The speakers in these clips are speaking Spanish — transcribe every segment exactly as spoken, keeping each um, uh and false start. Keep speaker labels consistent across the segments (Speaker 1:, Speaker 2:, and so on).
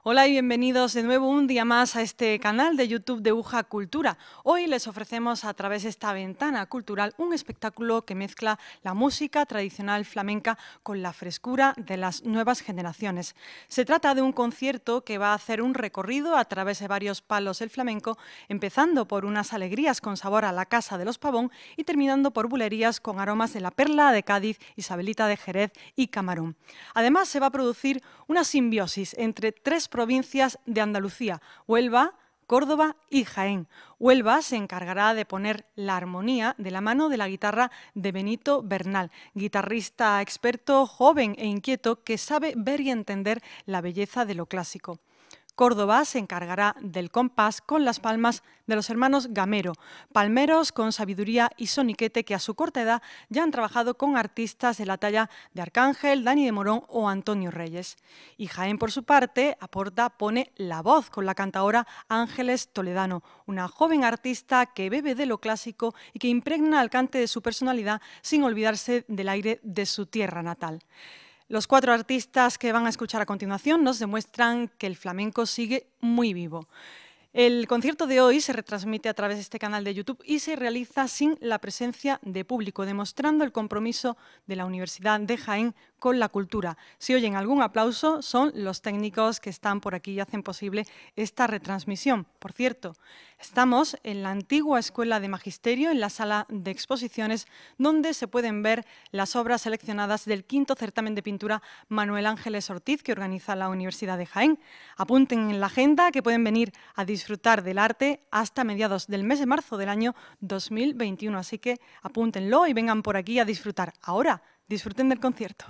Speaker 1: Hola y bienvenidos de nuevo un día más a este canal de YouTube de UJA Cultura. Hoy les ofrecemos a través de esta ventana cultural un espectáculo que mezcla la música tradicional flamenca con la frescura de las nuevas generaciones. Se trata de un concierto que va a hacer un recorrido a través de varios palos del flamenco, empezando por unas alegrías con sabor a la Casa de los Pavón y terminando por bulerías con aromas de la Perla de Cádiz, Isabelita de Jerez y Camarón. Además, se va a producir una simbiosis entre tres provincias de Andalucía, Huelva, Córdoba y Jaén. Huelva se encargará de poner la armonía de la mano de la guitarra de Benito Bernal, guitarrista experto, joven e inquieto que sabe ver y entender la belleza de lo clásico. Córdoba se encargará del compás con las palmas de los hermanos Gamero, palmeros con sabiduría y soniquete que a su corta edad ya han trabajado con artistas de la talla de Arcángel, Dani de Morón o Antonio Reyes. Y Jaén, por su parte, aporta, pone la voz con la cantaora Ángeles Toledano, una joven artista que bebe de lo clásico y que impregna al cante de su personalidad sin olvidarse del aire de su tierra natal. Los cuatro artistas que van a escuchar a continuación nos demuestran que el flamenco sigue muy vivo. El concierto de hoy se retransmite a través de este canal de YouTube y se realiza sin la presencia de público, demostrando el compromiso de la Universidad de Jaén con la cultura. Si oyen algún aplauso, son los técnicos que están por aquí y hacen posible esta retransmisión. Por cierto, estamos en la antigua Escuela de Magisterio, en la sala de exposiciones, donde se pueden ver las obras seleccionadas del quinto certamen de pintura Manuel Ángeles Ortiz, que organiza la Universidad de Jaén. Apunten en la agenda que pueden venir a disfrutar del arte hasta mediados del mes de marzo del año dos mil veintiuno. Así que apúntenlo y vengan por aquí a disfrutar. Ahora, disfruten del concierto.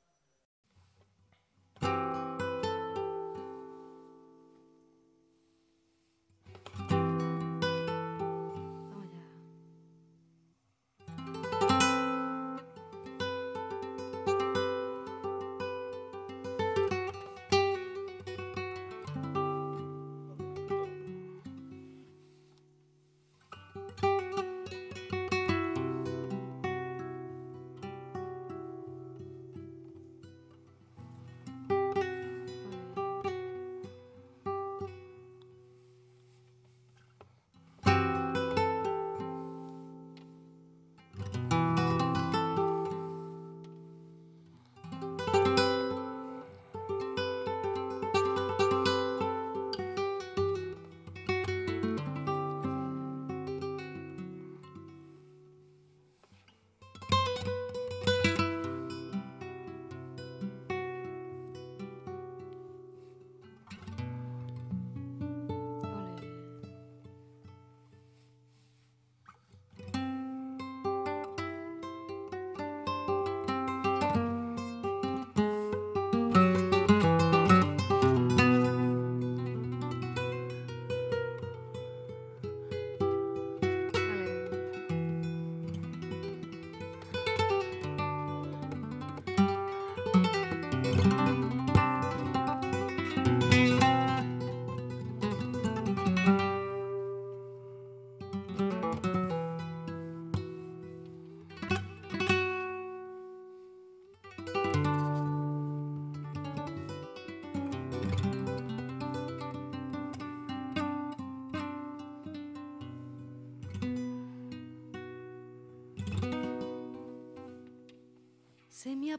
Speaker 2: Se me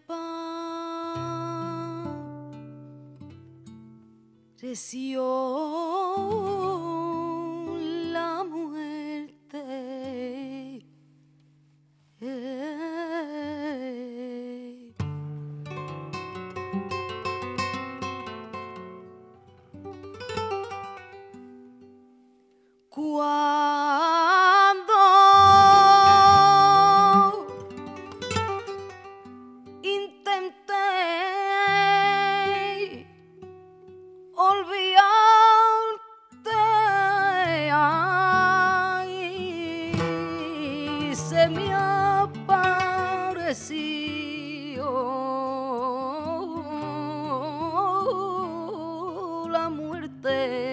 Speaker 2: apareció la muerte. Eh. Cuando intenté olvidarte, ay, se me apareció la muerte.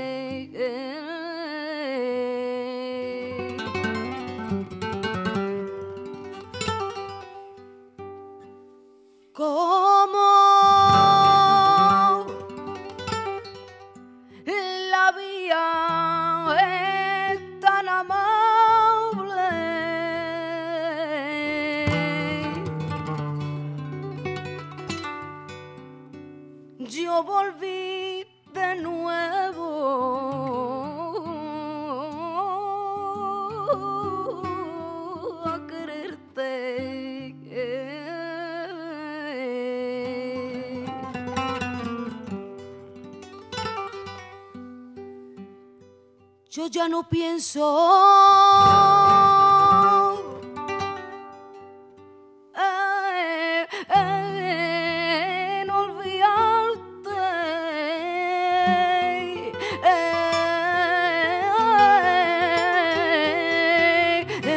Speaker 2: Como yo volví de nuevo a quererte. Yo ya no pienso eh, eh, en olvidarte. Eh, eh,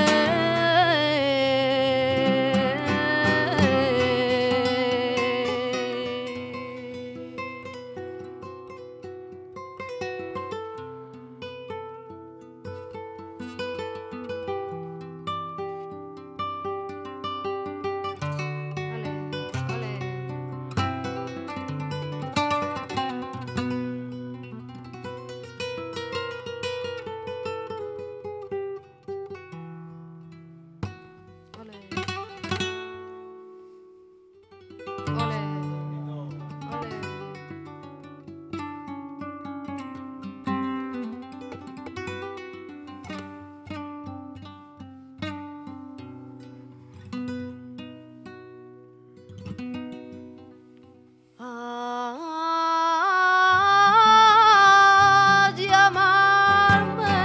Speaker 2: a llamarme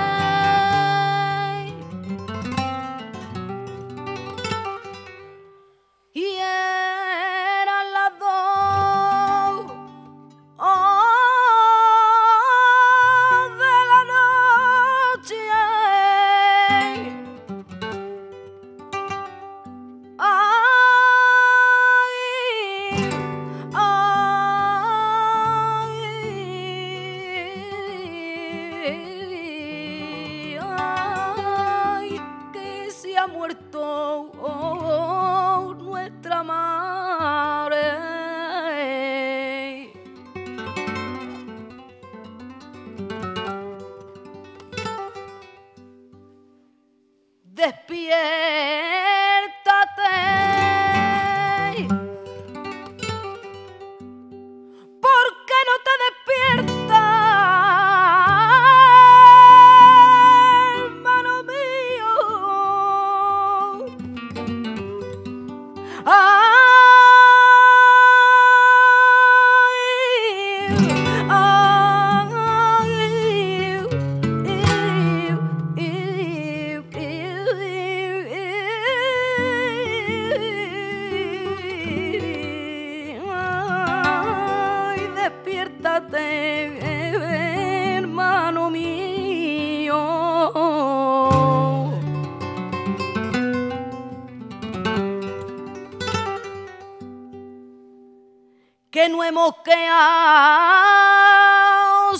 Speaker 2: y eran las dos oh, de la noche. Ay, que se ha muerto oh, nuestra madre. Despiértate. ¿Por qué no te despiertas, hermano mío? Ay, ay, despiértate, hermano mío. Que no hemos quedado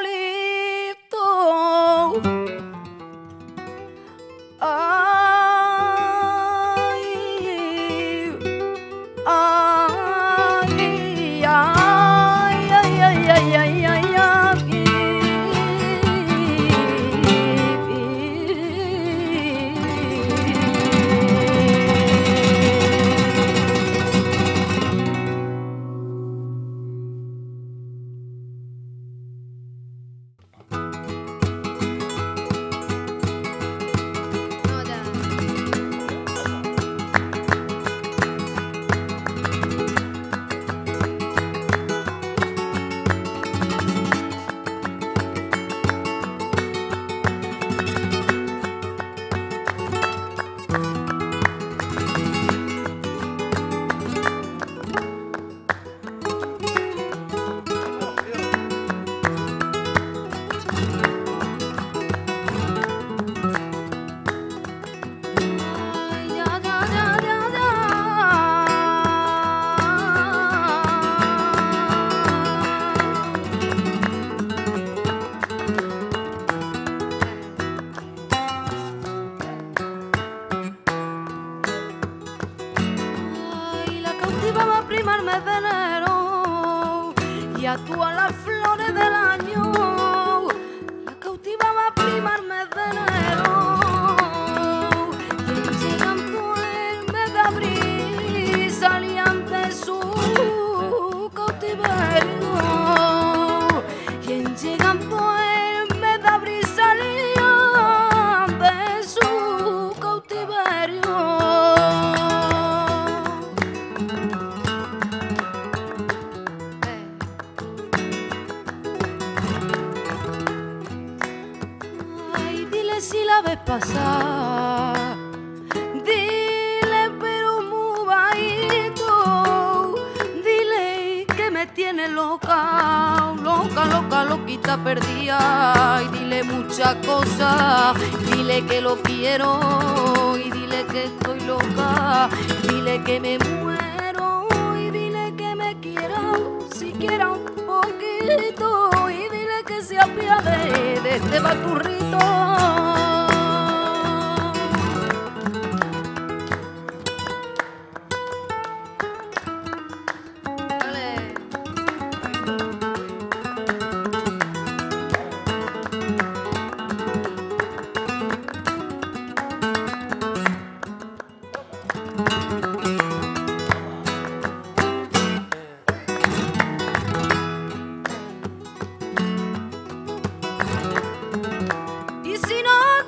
Speaker 2: solitos. Ay, ay, ay, ay, ay, ay, ay, ay, mes de enero y actúa las flores del año. La cautivaba prima el mes de enero y llegando el mes de abril salían de su cautiverio. cautiverio. Y en llegando él me da brisa lía de su cautiverio. Ay, dile si la ves pasar, dile pero muy bajito, dile que me tiene loca, loca, loca, loquita perdida. Y dile muchas cosas, dile que lo quiero y dile que estoy loca, dile que me muero y dile que me quiera siquiera un poquito y dile que se apiade de este baturrito. Y si no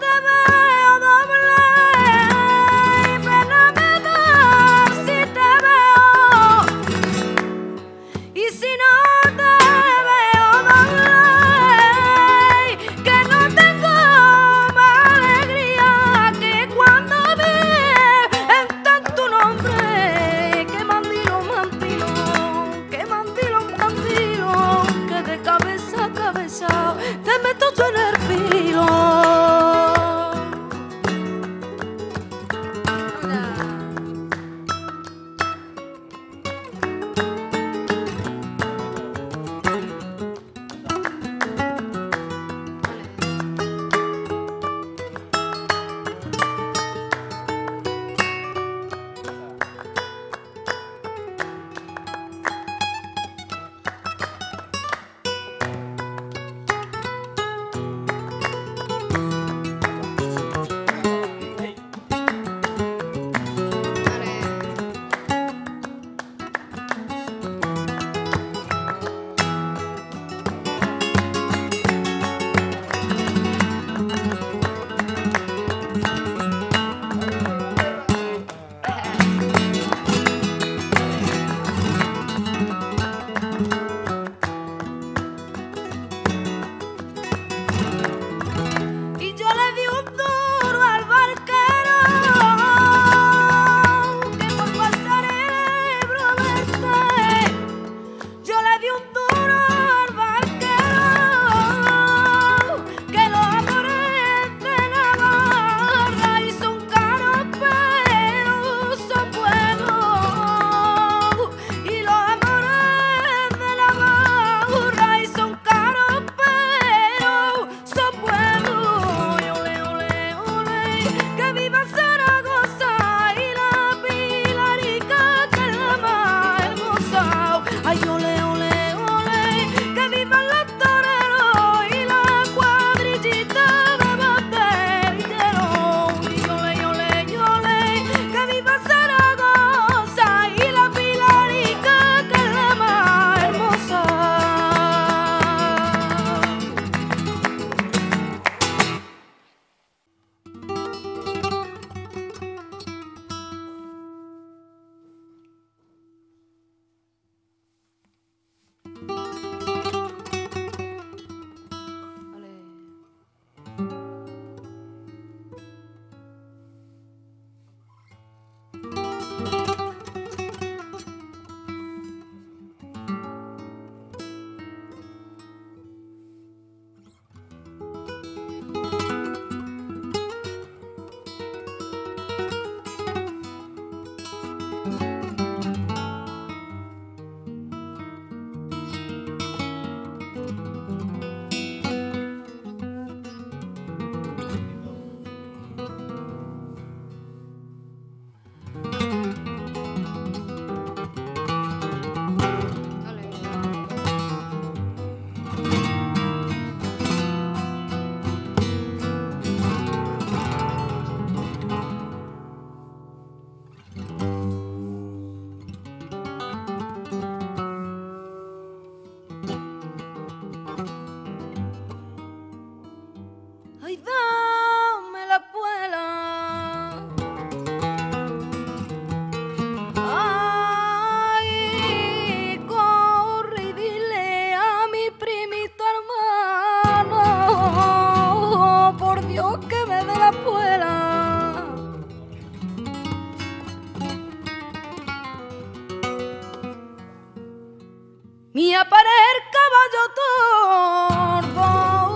Speaker 2: mi aparecer caballo tordo,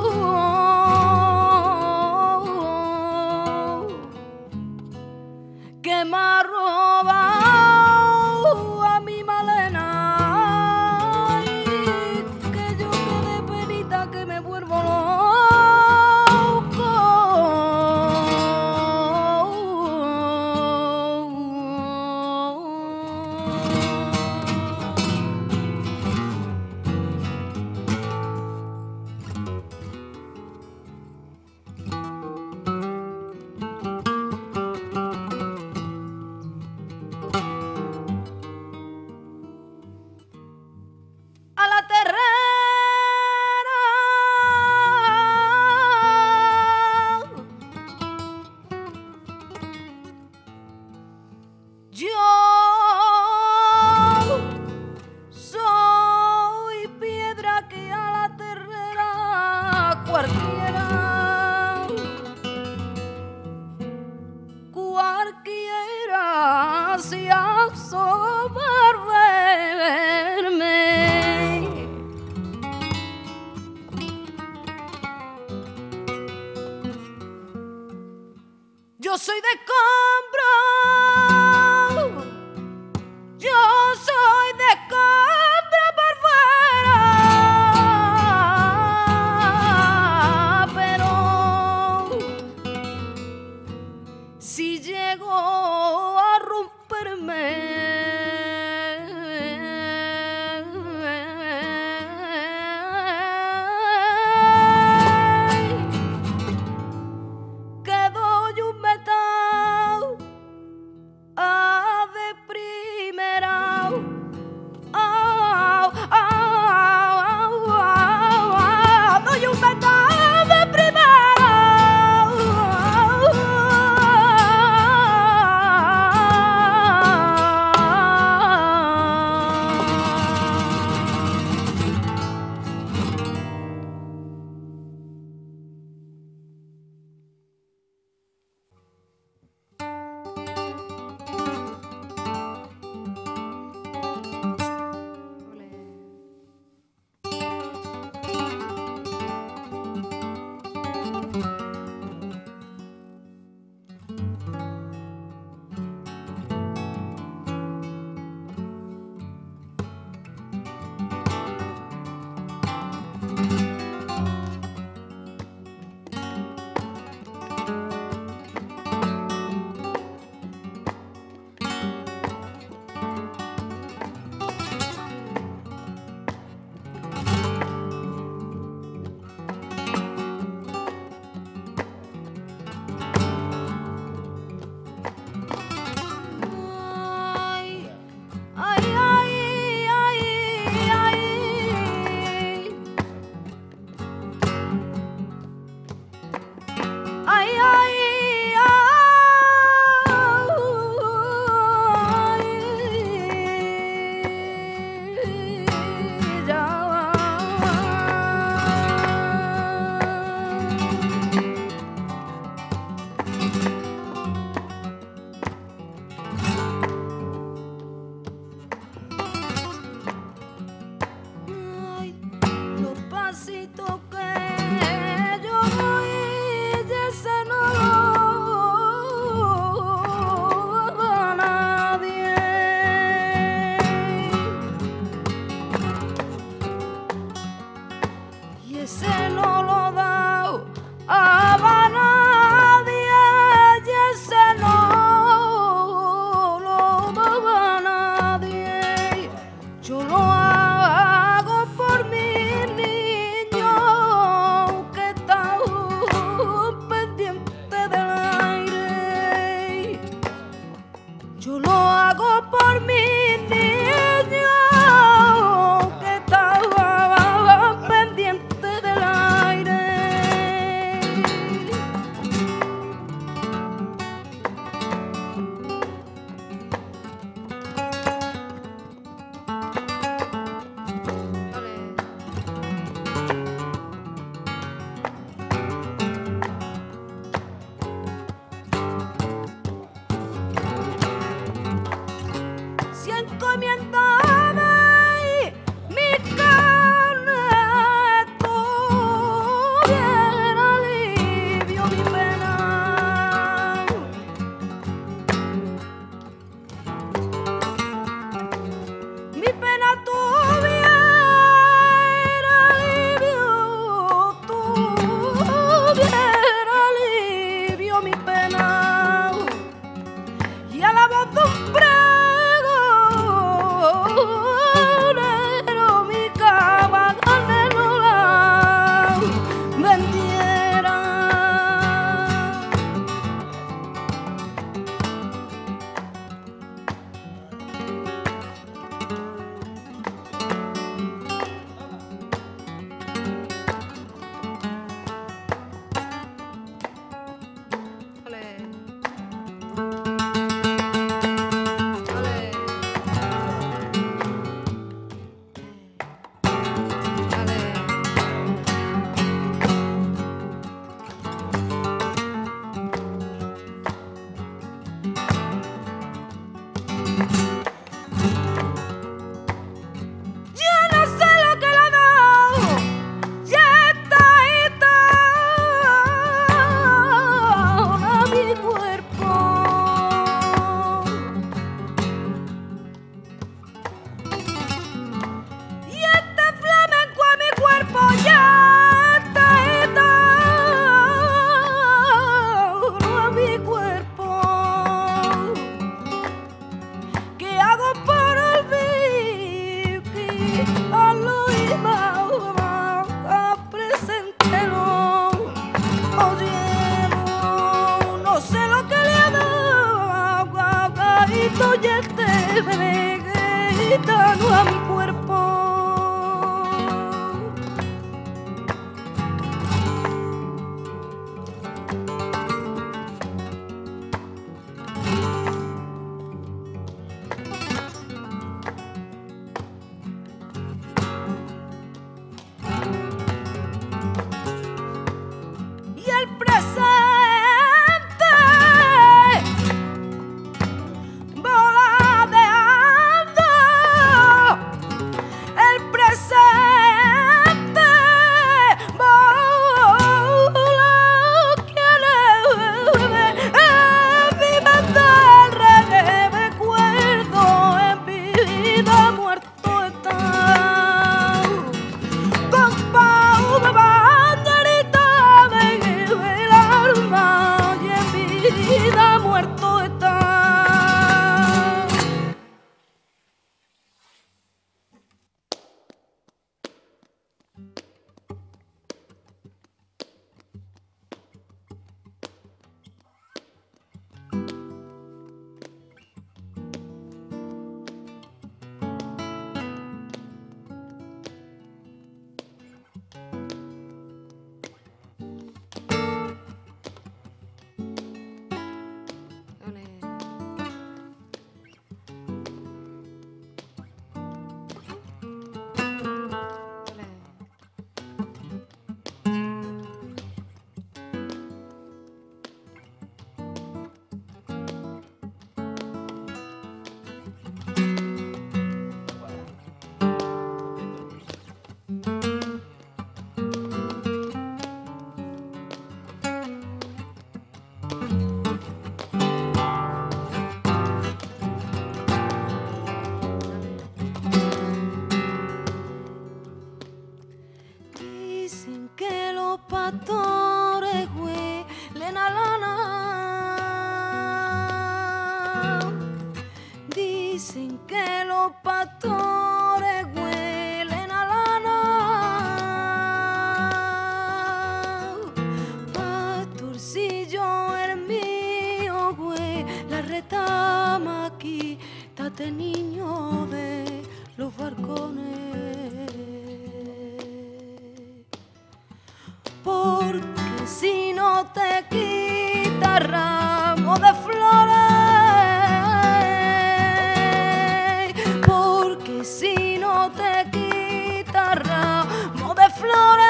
Speaker 2: que me ha robado a mi Malena, y que yo quedé penita que me vuelvo loco. Yo soy de Cambra, yo soy de Cambra por fuera, pero si llego a romperme, encomiéndame mi gitano a mi cuerpo. Y el presente voladeando, el presente vola, quiere vive del recuerdo, en vida muerto está. Vida muerto está. Dicen que los pastores huelen a lana. Dicen que los pastores huelen a lana. Pastorcillo el mío, güey, la retama aquí, tate niño de los barcones. Porque si no te quita ramo de flores, porque si no te quita ramo de flores,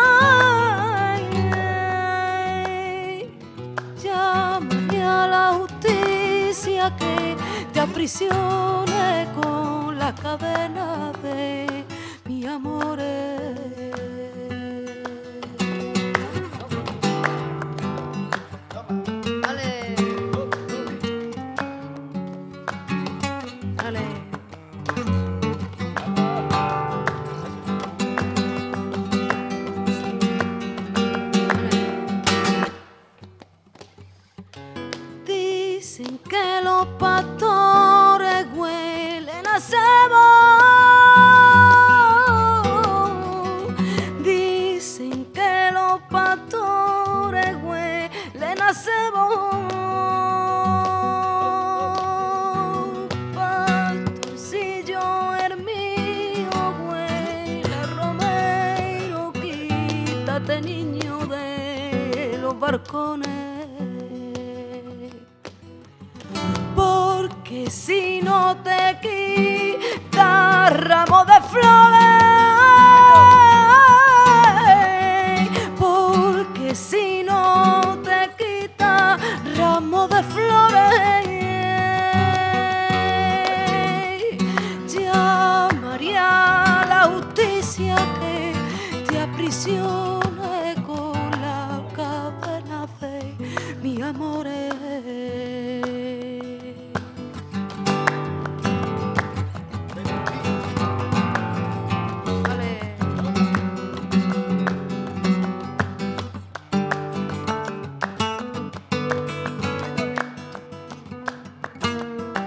Speaker 2: llámame a la justicia que te aprisione con la cadena de mi amor. Dicen que los pastores huelen a cebo. Dicen que los pastores huelen a cebo. Pastorcillo el mío huele a romero, quítate niño de los barcones. Porque si no te quita ramo de flores, porque si no te quita ramo de flores, llamaría a la justicia que te aprisione con la cadena de mi amor.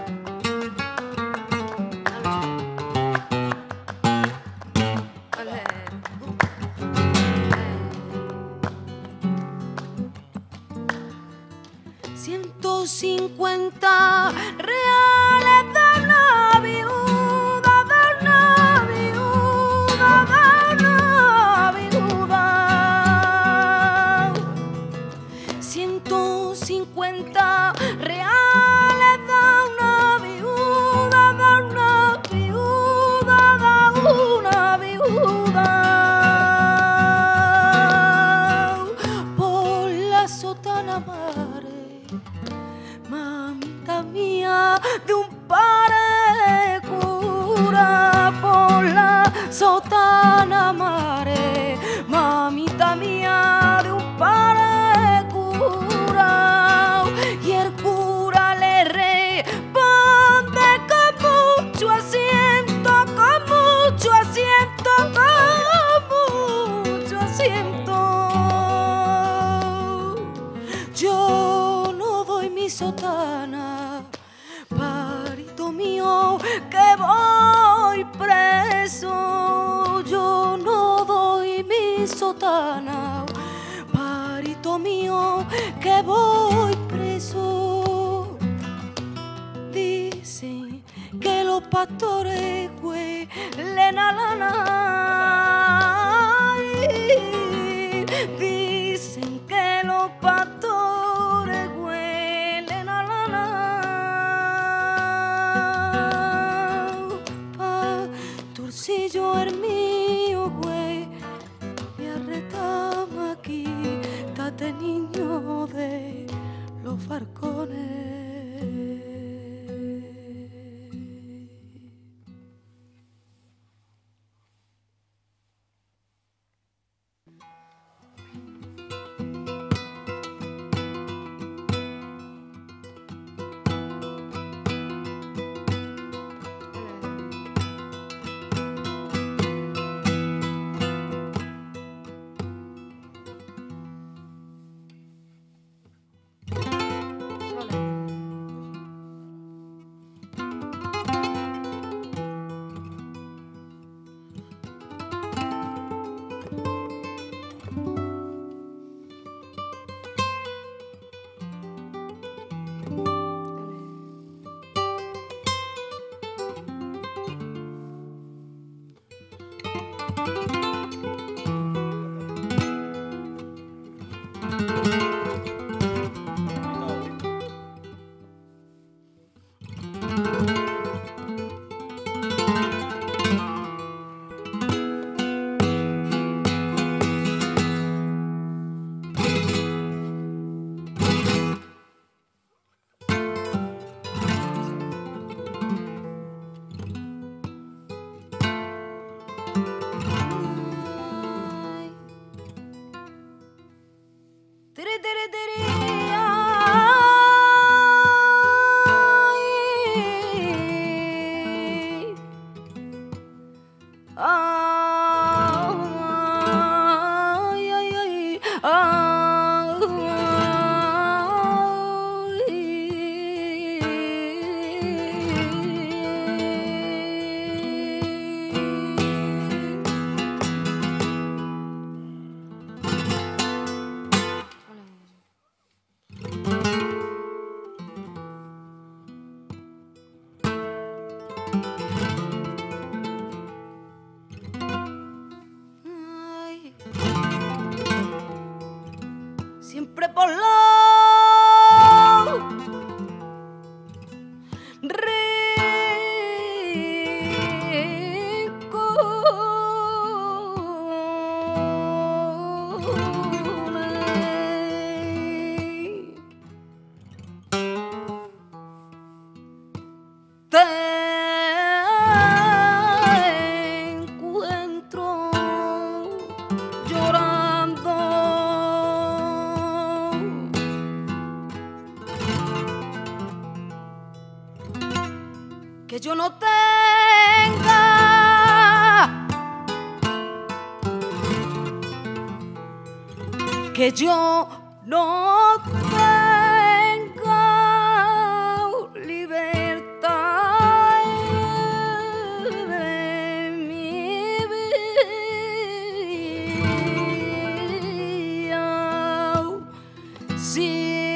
Speaker 2: Vale. pastores, güey, lena, lana. Dicen que los pastores, güey, lena, lana. Pastorcillo el mío, güey, me arretama aquí, tate niño de los barcones. Siempre por lo que yo no tenga que yo no tenga libertad de mi vida. Sí.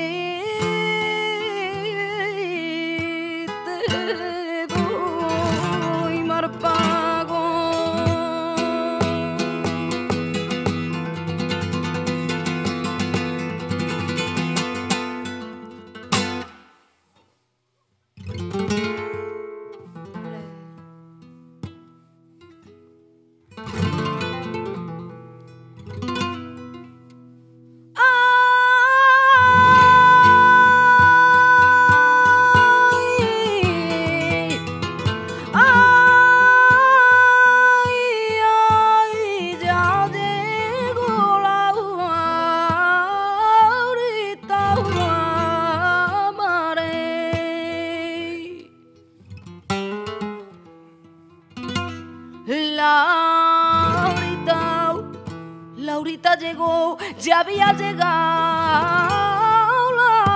Speaker 2: Laurita, Laurita llegó, ya había llegado.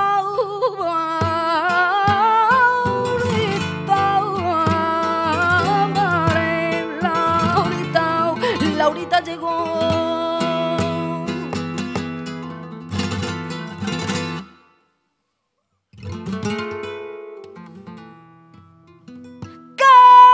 Speaker 2: Laurita, Laurita, Laurita llegó. ¡Qué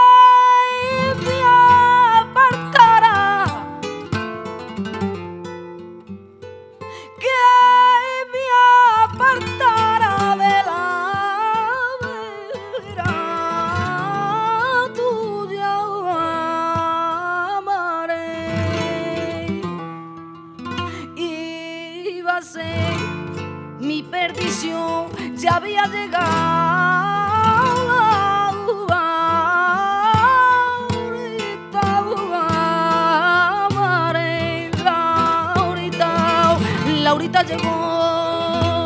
Speaker 2: ahorita llegó.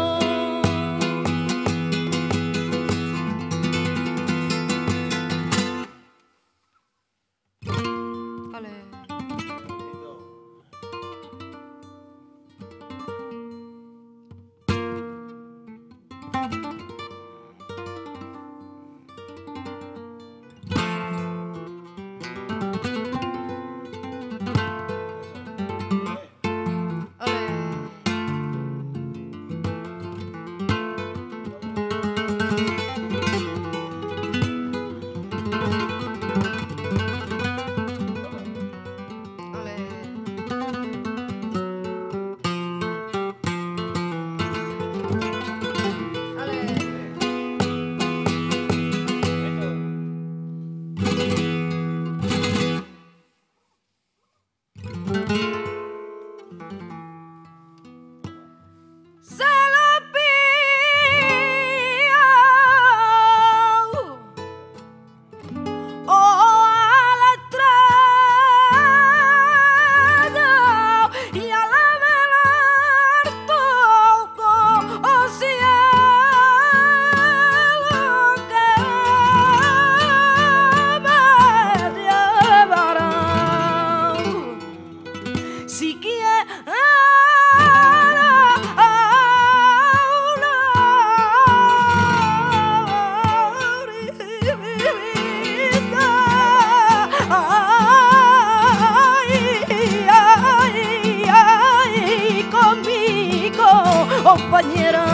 Speaker 2: Compañera,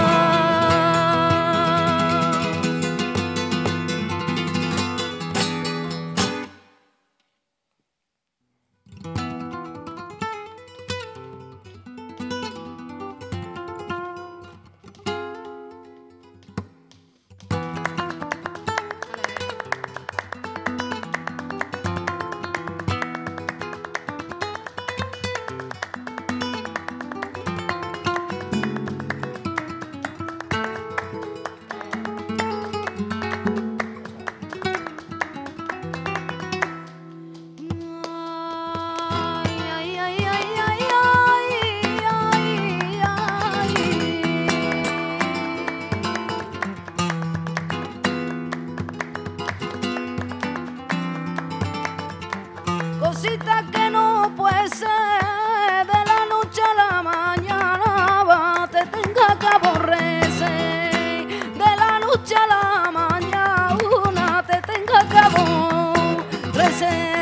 Speaker 2: cosita que no puede ser, de la noche a la mañana va, te tenga que aborrecer, de la noche a la mañana te tenga que aborrecer.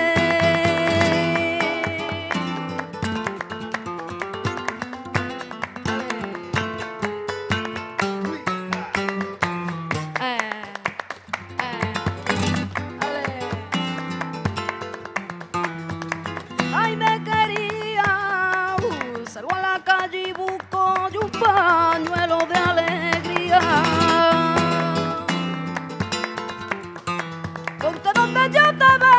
Speaker 2: Ay, me quería, uh, salgo a la calle y busco yo un pañuelo de alegría. Ponte donde yo te veo,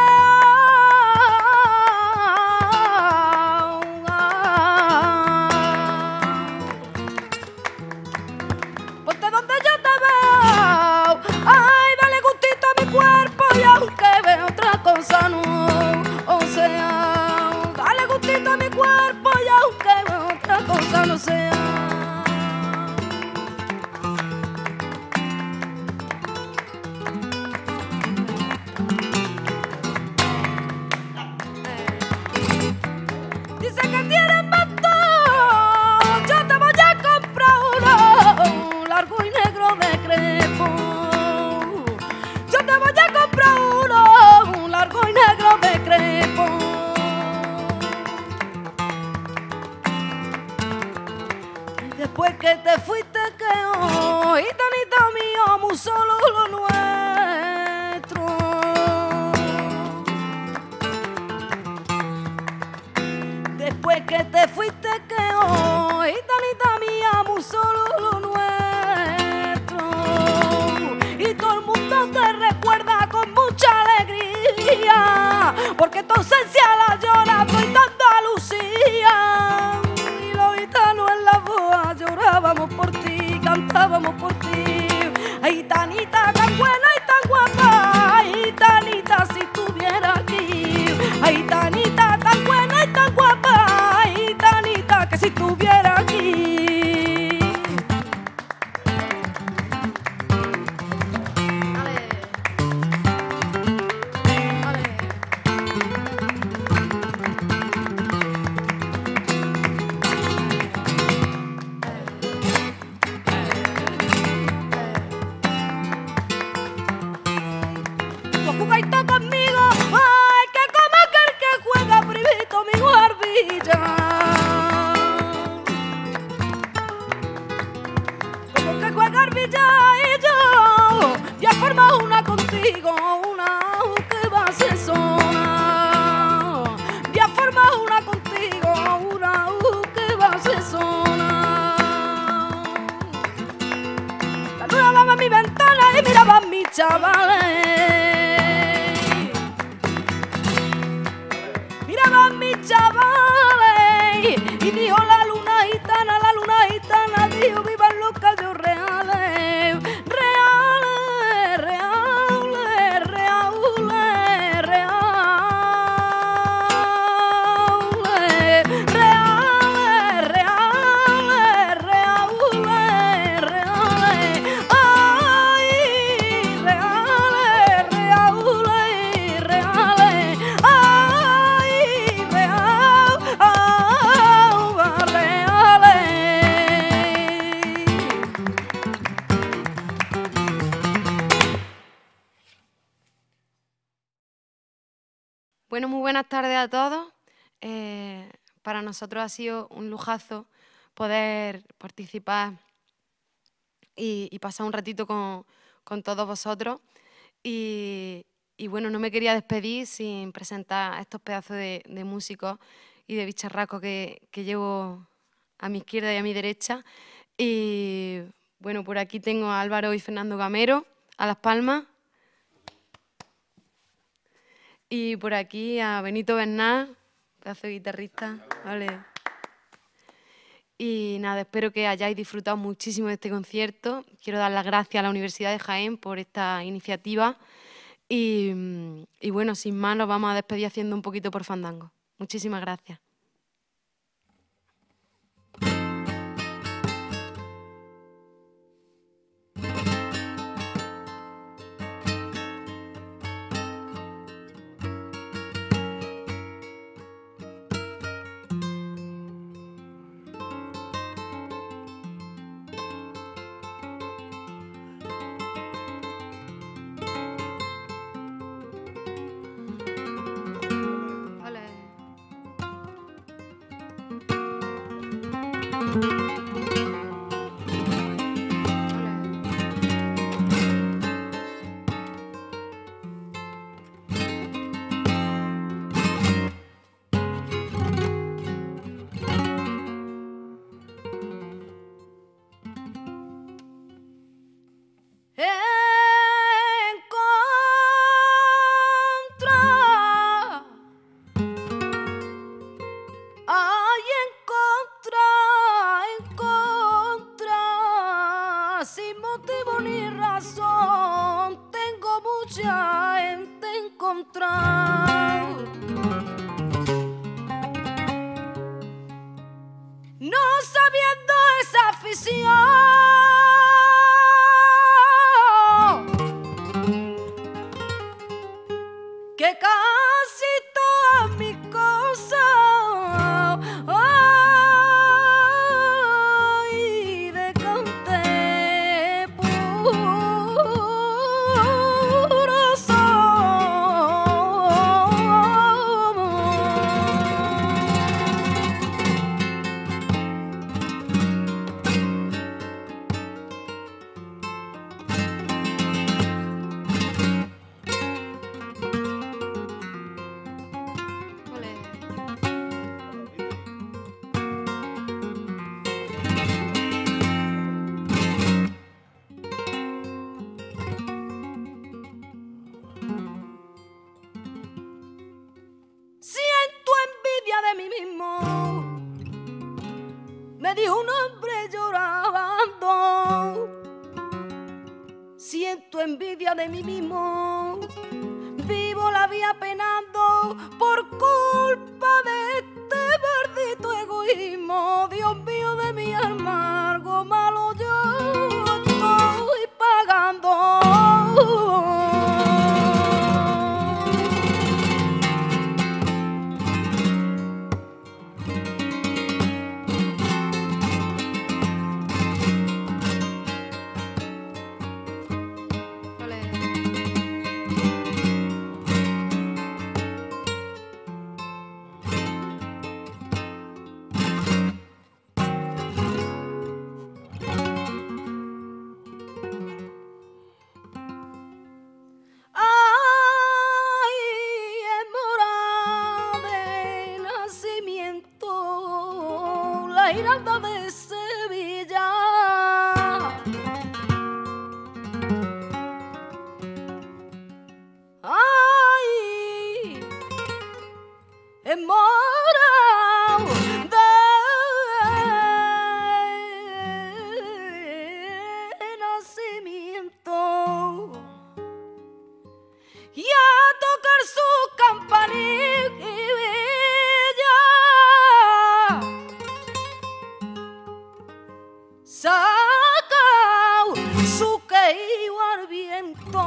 Speaker 2: ponte donde yo te veo. Ay, dale gustito a mi cuerpo y aunque veo otra cosa no, o sea, dale gustito a mi cuerpo y aunque otra cosa no sea. Dice que tiene bastón, yo te voy a comprar uno largo y negro de crepo. Yo te voy a comprar uno largo y negro de crepo. Después que te fuiste quedó, gitanita mío, muy solo lo nuestro. Después que te fuiste quedó, gitanita mía, muy solo lo nuestro. Y todo el mundo te recuerda con mucha alegría, porque tu ausencia la llora por tanta Andalucía. Y los gitanos en la boa llorábamos por ti, cantábamos por ti. Ay, Tanita, tan buena y tan guapa, ay, Tanita, si estuviera aquí. Ay, Tanita, tan buena y tan guapa, ay, Tanita, que si estuviera aquí. chavales. Miraban mis chavales y dijo la luna gitana, la luna gitana dijo vivan los callos reales, reales, reales, reales, reales, reales, reales, reales, reales, ay, reales, reales, reales, ay, real, ah, reales. Bueno, muy buenas tardes a todos. Eh, para nosotros ha sido un lujazo poder participar y, y pasar un ratito con, con todos vosotros. Y, y bueno, no me quería despedir sin presentar a estos pedazos de, de músicos y de bicharracos que, que llevo a mi izquierda y a mi derecha. Y bueno, por aquí tengo a Álvaro y Fernando Gamero, a Las Palmas. Y por aquí a Benito Bernal, pedazo de guitarrista. Vale. Y nada, espero que hayáis disfrutado muchísimo de este concierto. Quiero dar las gracias a la Universidad de Jaén por esta iniciativa. Y, y bueno, sin más, nos vamos a despedir haciendo un poquito por fandango. Muchísimas gracias. Vale. Encontrar, ay, encontrar, encontrar, sin motivo ni razón, tengo mucha gente encontrar. No sabiendo esa afición que casi todas mis cosas, ay, decanté puro siento envidia de mí mismo, me dijo un hombre llorando. Siento envidia de mí mismo, vivo la vida penando por culpa de este maldito egoísmo. Dios mío de mi amargo malo yo estoy pagando. Giralda de Sevilla. enamorado de nacimiento y a tocar su campanilla sacao su que iba al viento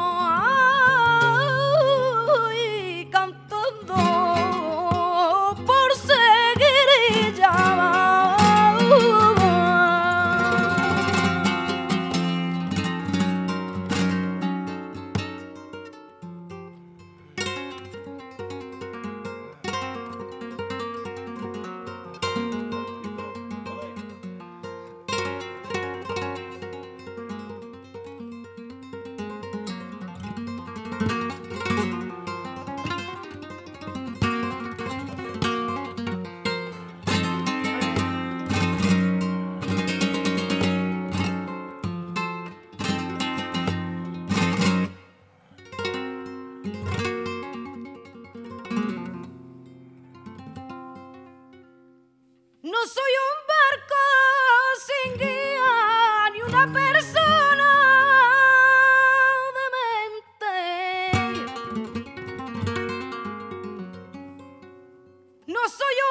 Speaker 2: y cantando por seguir y no soy un barco sin guía ni una persona demente. No soy